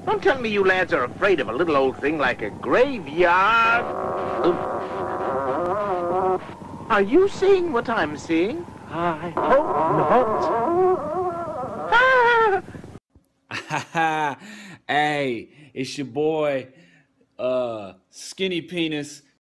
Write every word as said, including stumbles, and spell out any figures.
Don't tell me you lads are afraid of a little old thing like a graveyard. Are you seeing what I'm seeing? I hope Hey, it's your boy, uh, Skinny Penis,